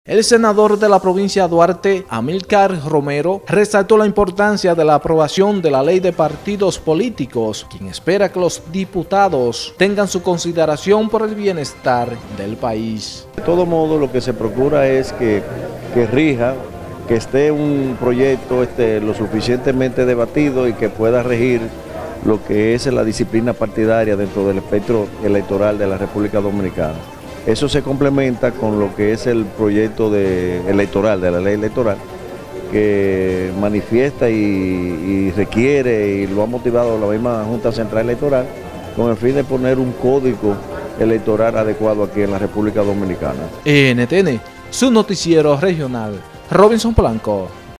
El senador de la provincia de Duarte, Amílcar Romero, resaltó la importancia de la aprobación de la ley de partidos políticos, quien espera que los diputados tengan su consideración por el bienestar del país. De todo modo, lo que se procura es que rija, que esté un proyecto lo suficientemente debatido y que pueda regir lo que es la disciplina partidaria dentro del espectro electoral de la República Dominicana. Eso se complementa con lo que es el proyecto electoral, de la ley electoral, que manifiesta y requiere y lo ha motivado la misma Junta Central Electoral con el fin de poner un código electoral adecuado aquí en la República Dominicana. NTN, su noticiero regional, Robinson Polanco.